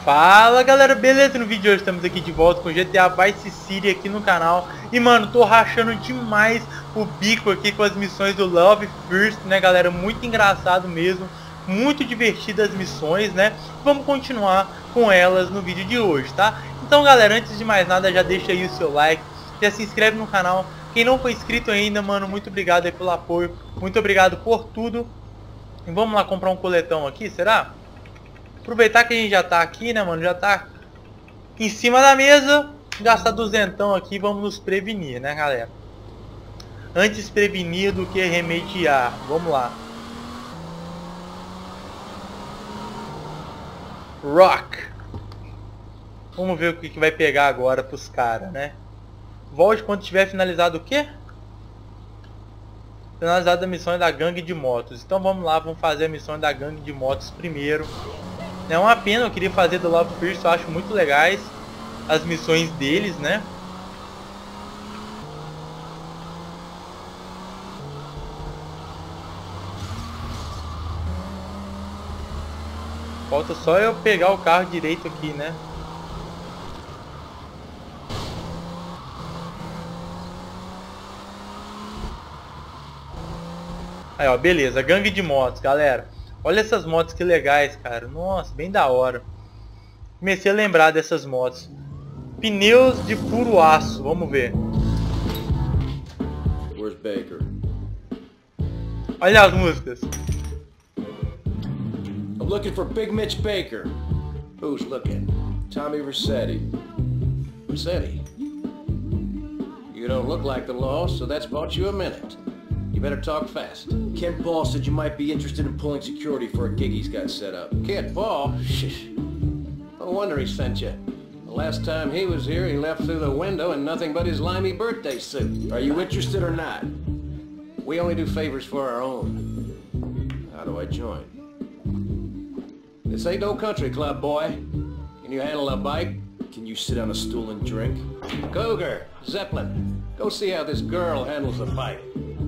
Fala galera, beleza? No vídeo de hoje estamos aqui de volta com GTA Vice City aqui no canal. E mano, tô rachando demais o bico aqui com as missões do Love First, né galera? Muito engraçado mesmo, muito divertidas as missões, né? Vamos continuar com elas no vídeo de hoje, tá? Então galera, antes de mais nada, já deixa aí o seu like, já se inscreve no canal. Quem não foi inscrito ainda, mano, muito obrigado aí pelo apoio, muito obrigado por tudo. E vamos lá comprar um coletão aqui, será? Aproveitar que a gente já tá aqui, né, mano? Já tá em cima da mesa. Gastar duzentão aqui, vamos nos prevenir, né, galera? Antes prevenir do que remediar. Vamos lá. Rock. Vamos ver o que vai pegar agora pros caras, né? Volte quando tiver finalizado o quê? Finalizada a missão da gangue de motos. Então vamos lá, vamos fazer a missão da gangue de motos primeiro. É uma pena, eu queria fazer do Love First, eu acho muito legais as missões deles, né? Falta só eu pegar o carro direito aqui, né? Aí ó, beleza, gangue de motos, galera. Olha essas motos que legais, cara. Nossa, bem da hora. Comecei a lembrar dessas motos. Pneus de puro aço. Vamos ver. Where's Baker? Olha as músicas. I'm looking for Big Mitch Baker. Who's looking? Tommy Vercetti. Vercetti? You don't look like the law, so that's bought you a minute. You better talk fast. Kent Ball said you might be interested in pulling security for a gig he's got set up. Kent Ball? Shh. No wonder he sent you. The last time he was here, he left through the window in nothing but his limey birthday suit. Are you interested or not? We only do favors for our own. How do I join? This ain't no country club, boy. Can you handle a bike? Can you sit on a stool and drink? Cougar, Zeppelin, go see how this girl handles a bike.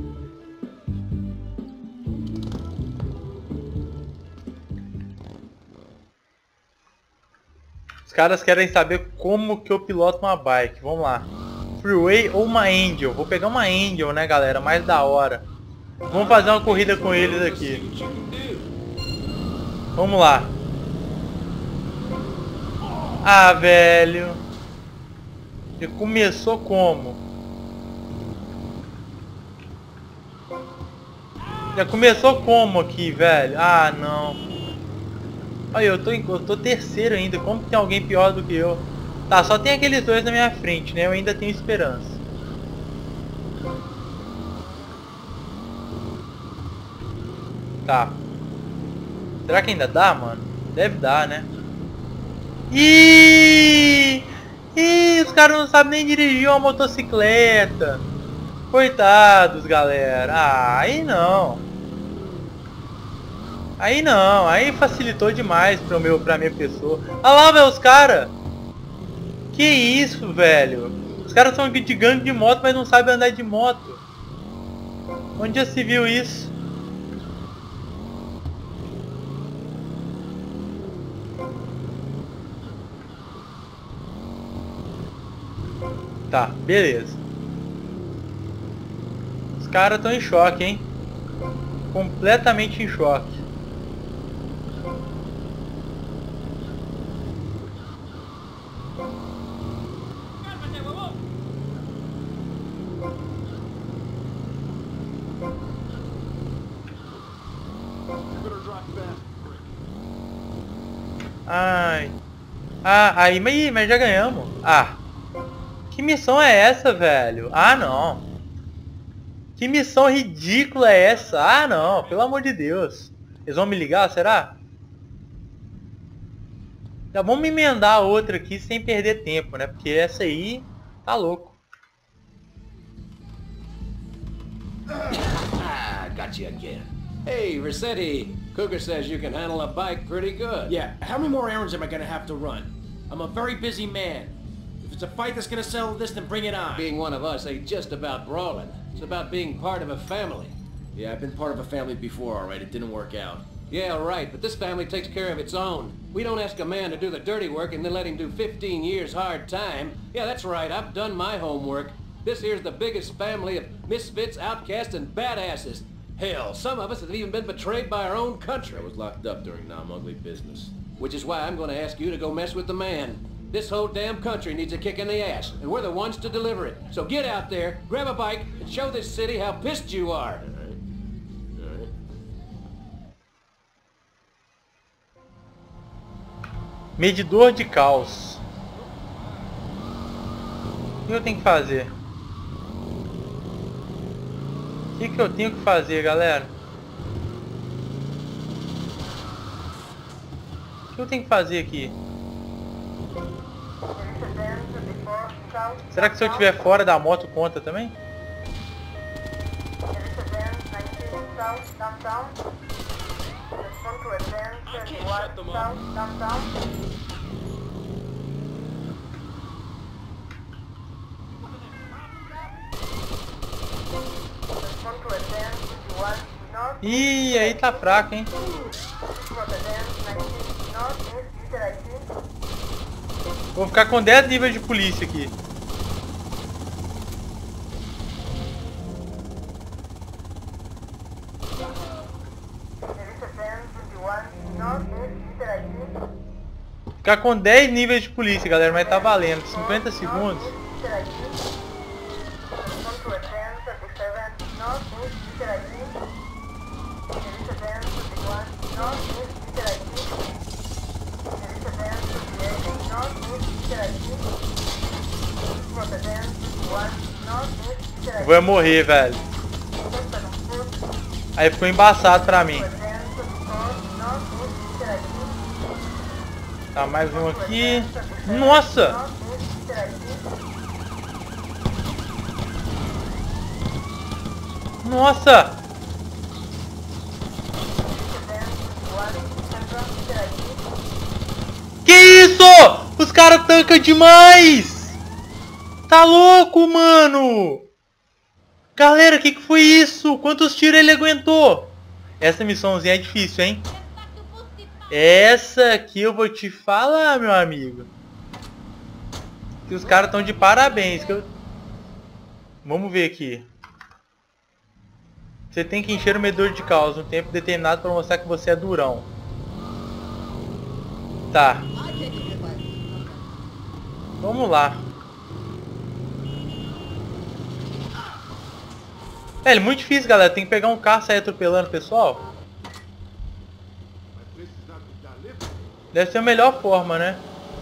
Os caras querem saber como que eu piloto uma bike. Vamos lá. Freeway ou uma Angel? Vou pegar uma Angel, né, galera? Mais da hora. Vamos fazer uma corrida com eles aqui. Vamos lá. Ah, velho. Já começou como? Já começou como aqui, velho? Ah, não. Olha, eu tô terceiro ainda. Como que tem alguém pior do que eu? Tá, só tem aqueles dois na minha frente, né? Eu ainda tenho esperança. Tá. Será que ainda dá, mano? Deve dar, né? Ih, os caras não sabem nem dirigir uma motocicleta. Coitados, galera. Ah, aí não. Aí não, aí facilitou demais pra minha pessoa. Olha lá, velho, os caras. Que isso, velho. Os caras são de gangue de moto, mas não sabem andar de moto. Onde já se viu isso? Tá, beleza. Os caras estão em choque, hein? Completamente em choque. Ai. Ah, aí, mas já ganhamos. Ah. Que missão é essa, velho? Ah, não. Que missão ridícula é essa? Ah, não. Pelo amor de Deus. Eles vão me ligar, será? Já vamos emendar a outra aqui sem perder tempo, né? Porque essa aí tá louco. Got you again. Hey, Vercetti. Cougar says you can handle a bike pretty good. Yeah, how many more errands am I gonna have to run? I'm a very busy man. If it's a fight that's gonna settle this, then bring it on. Being one of us ain't just about brawling. It's about being part of a family. Yeah, I've been part of a family before, alright? It didn't work out. Yeah, right, but this family takes care of its own. We don't ask a man to do the dirty work and then let him do 15 years hard time. Yeah, that's right, I've done my homework. This here's the biggest family of misfits, outcasts, and badasses. Hell, some of us have even been betrayed by our own country. I was locked up during non-ugly business. Which is why I'm going to ask you to go mess with the man. This whole damn country needs a kick in the ass, and we're the ones to deliver it. So get out there, grab a bike, and show this city how pissed you are. Medidor de caos. O que eu tenho que fazer? O que eu tenho que fazer, galera? O que eu tenho que fazer aqui? Será que se eu estiver fora da moto conta também? Ih, aí tá fraco, hein? Vou ficar com 10 níveis de polícia aqui. Ficar com 10 níveis de polícia, galera, mas tá valendo. 50 segundos. Vou morrer, velho. Aí ficou embaçado pra mim. Tá, mais um aqui. Nossa! Nossa! Que isso? Os caras tancam demais! Tá louco, mano! Galera, que foi isso? Quantos tiros ele aguentou? Essa missãozinha é difícil, hein? Essa aqui eu vou te falar, meu amigo. Que os caras estão de parabéns. Vamos ver aqui. Você tem que encher o medidor de caos um tempo determinado para mostrar que você é durão. Tá. Vamos lá. É muito difícil, galera. Tem que pegar um carro e sair atropelando o pessoal. Deve ser a melhor forma, né?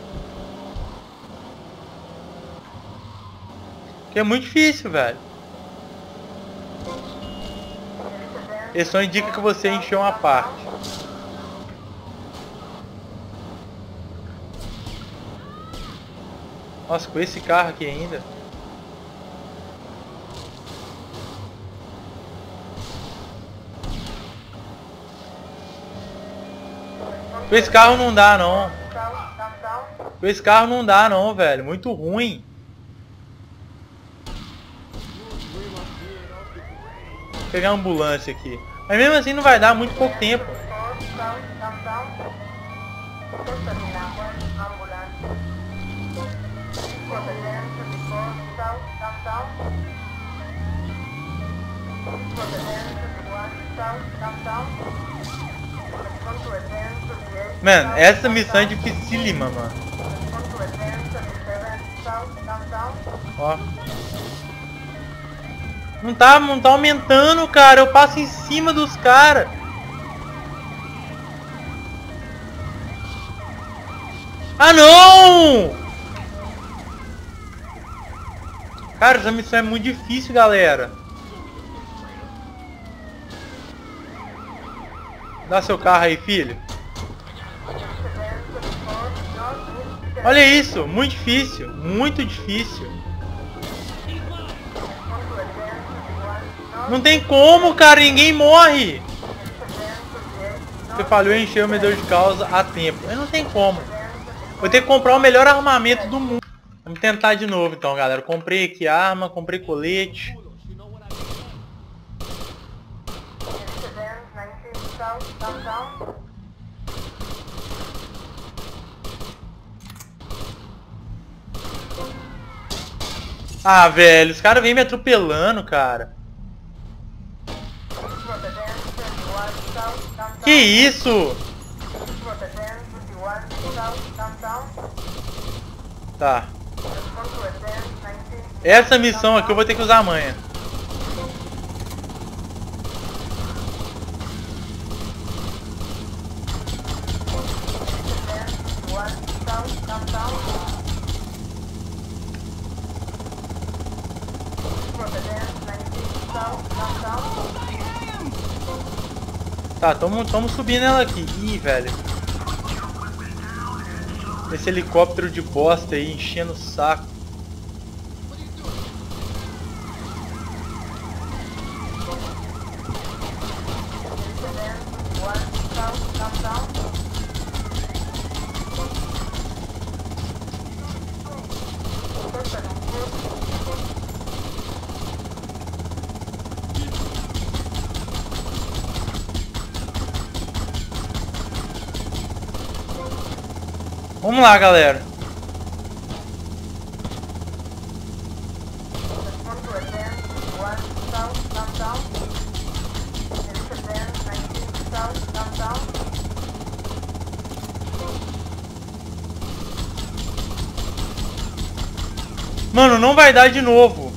Porque é muito difícil, velho. Ele só indica que você encheu uma parte. Nossa, com esse carro aqui ainda. Com esse carro não dá, não. Com esse carro não dá, não, velho. Muito ruim. Vou pegar a ambulância aqui. Mas mesmo assim não vai dar, muito pouco tempo. Mano, essa missão é dificílima, mano. Ó. Não tá aumentando, cara. Eu passo em cima dos caras. Ah, não! Cara, essa missão é muito difícil, galera. Dá seu carro aí, filho. Olha isso, muito difícil, muito difícil. Não tem como, cara, ninguém morre. Você falhou em encher o medidor de caos a tempo. Mas não tem como. Vou ter que comprar o melhor armamento do mundo. Vamos tentar de novo então, galera. Comprei aqui arma, comprei colete. Ah, velho, os caras vêm me atropelando, cara. Que isso? Tá. Essa missão aqui eu vou ter que usar a manha. Tá, tamo subindo ela aqui. Ih, velho. Esse helicóptero de bosta aí enchendo o saco. Vamos lá, galera. Mano, não vai dar de novo.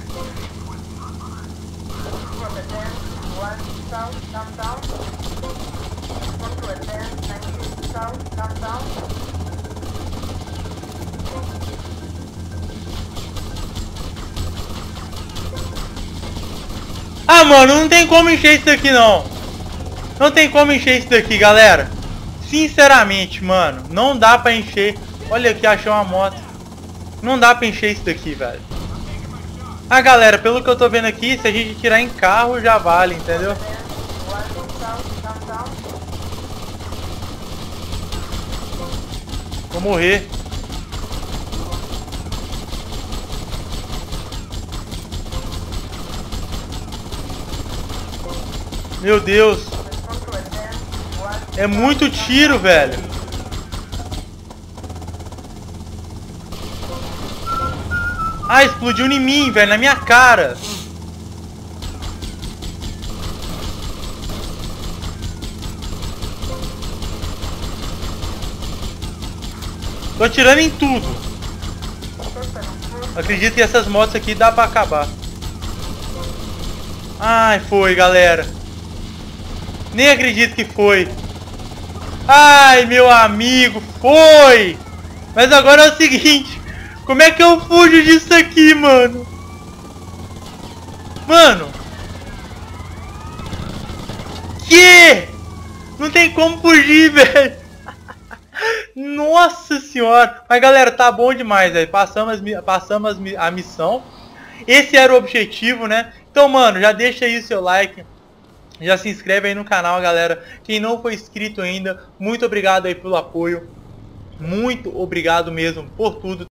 Ah, mano, não tem como encher isso daqui, não. Não tem como encher isso daqui, galera. Sinceramente, mano, não dá pra encher. Olha aqui, achei uma moto. Não dá pra encher isso daqui, velho. Ah, galera, pelo que eu tô vendo aqui, se a gente tirar em carro, já vale, entendeu? Vou morrer. Meu Deus. É muito tiro, velho. Ah, explodiu em mim, velho, na minha cara. Tô atirando em tudo. Acredito que essas motos aqui dá pra acabar. Ai, foi, galera. Nem acredito que foi. Ai, meu amigo, foi. Mas agora é o seguinte. Como é que eu fujo disso aqui, mano? Mano. Que? Não tem como fugir, velho. Nossa senhora. Mas, galera, tá bom demais, velho. Passamos a missão. Esse era o objetivo, né? Então, mano, já deixa aí o seu like. Já se inscreve aí no canal, galera. Quem não foi inscrito ainda, muito obrigado aí pelo apoio. Muito obrigado mesmo por tudo.